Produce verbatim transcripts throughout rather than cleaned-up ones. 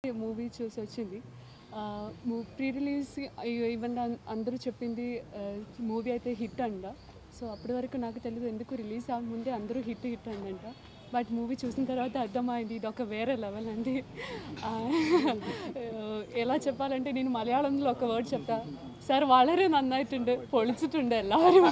Movie చూసి వచ్చింది. Pre release even అందరూ చెప్పింది మూవీ అయితే హిట్ అంట. సో అప్పటి వరకు నాకు తెలియదు, ఎందుకు రిలీజ్ అవ్వముందే అందరూ హిట్ హిట్ అందంట. బట్ మూవీ చూసిన తర్వాత అర్థమైంది ఇది ఒక వేరే లెవెల్ అండి. ఎలా చెప్పాలంటే నేను మలయాళంలో ఒక వర్డ్ చెప్తా, సార్ വളരെ നന്നായിട്ടുണ്ട്, പൊളിച്ചിട്ടുണ്ട് എല്ലാവരും.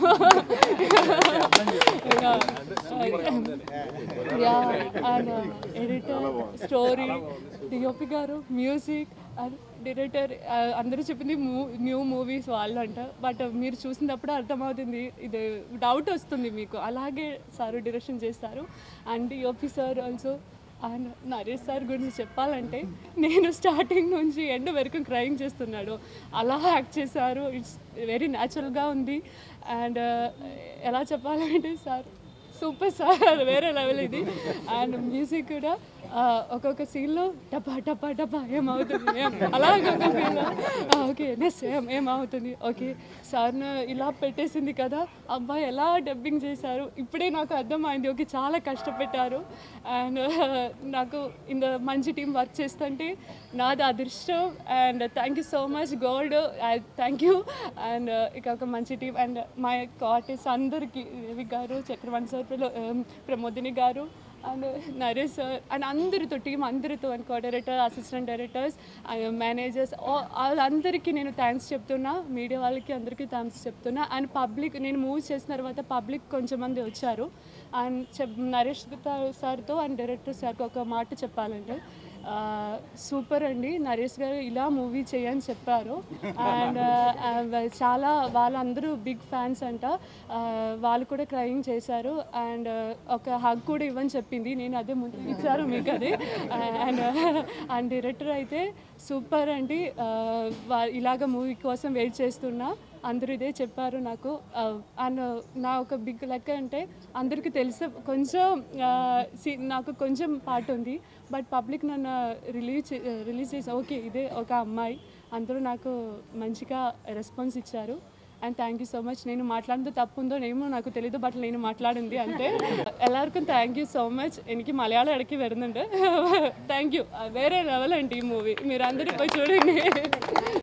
ఎడిటర్, స్టోరీ, డిఓపి గారు, మ్యూజిక్, డైరెక్టర్ అందరూ చెప్పింది న్యూ మూవీస్ వాళ్ళు అంట. బట్ మీరు చూసినప్పుడు అర్థమవుతుంది, ఇది డౌట్ వస్తుంది మీకు. అలాగే సార్ డైరెక్షన్ చేస్తారు. And DOP sir also. And Naresh sir గురించి చెప్పాలంటే నేను స్టార్టింగ్ నుంచి ఎండ్ వరకు క్రైమ్ చేస్తున్నాడు, అలా యాక్ట్ చేశారు. ఇట్స్ వెరీ న్యాచురల్గా ఉంది. అండ్ ఎలా చెప్పాలంటే సార్ సూపర్ సార్, వేరే లెవెల్ ఇది. అండ్ మ్యూజిక్ కూడా ఒక్కొక్క సీన్లో టపా టపా టపా ఏమవుతుంది, ఏం అలాగే ఒక ఫీల్లో ఓకే నెక్స్ట్ ఏం ఏమవుతుంది, ఓకే సార్ను ఇలా పెట్టేసింది కదా, అబ్బాయి ఎలా డబ్బింగ్ చేశారు ఇప్పుడే నాకు అర్థమైంది. ఓకే చాలా కష్టపెట్టారు. అండ్ నాకు ఇంత మంచి టీం వర్క్ చేస్తుంటే నాది అదృష్టం. And thank you so much gold, thank you. And ఇక ఒక మంచి టీం. అండ్ మా ఆర్టిస్ట్ అందరికీ, రవి గారు, చక్రవర్తి సార్, ప్రమోదిని గారు, అండ్ నరేష్ సార్, అండ్ అందరితో టీం అందరితో, and co director, assistant directors, managers, వాళ్ళందరికీ నేను థ్యాంక్స్ చెప్తున్నా. మీడియా వాళ్ళకి అందరికీ థ్యాంక్స్ చెప్తున్నా. అండ్ పబ్లిక్, నేను మూవీ చేసిన తర్వాత పబ్లిక్ కొంచెం మంది వచ్చారు. అండ్ చెప్ నరేష్ సార్తో అండ్ డైరెక్టర్ సార్కి ఒక మాట చెప్పాలంటే, సూపర్ అండి, నరేష్ గారు ఇలా మూవీ చేయని చెప్పారు. అండ్ చాలా వాళ్ళందరూ బిగ్ ఫ్యాన్స్ అంట, వాళ్ళు కూడా క్రైమ్ చేశారు. అండ్ ఒక హగ్ కూడా ఇవ్వని చెప్పింది, నేను అదే ముందు ఇచ్చారు మీకు అది. అండ్ అండ్ డైరెక్టర్ అయితే సూపర్ అండి, ఇలాగ మూవీ కోసం వెయిట్ చేస్తున్నా, అందరూ ఇదే చెప్పారు నాకు. అండ్ నా ఒక బిగ్ లెక్క అంటే అందరికీ తెలిసే కొంచెం నాకు కొంచెం పార్ట్ ఉంది, బట్ పబ్లిక్ నన్ను రిలీజ్ రిలీజ్ చేసి ఓకే ఇదే ఒక అమ్మాయి, అందరూ నాకు మంచిగా రెస్పాన్స్ ఇచ్చారు. And thank you so much. నేను మాట్లాడితే తప్పు ఉందో ఏమో నాకు తెలీదు, బట్ నేను మాట్లాడింది అంతే. എല്ലാവർക്കും థ్యాంక్ యూ సో మచ్. എനിക്ക് മലയാളം ഇടയ്ക്ക് വരുന്നുണ്ട്. Thank you. వేరే లెవెల్ అండి ఈ మూవీ, మీరు అందరూ పోయి చూడండి.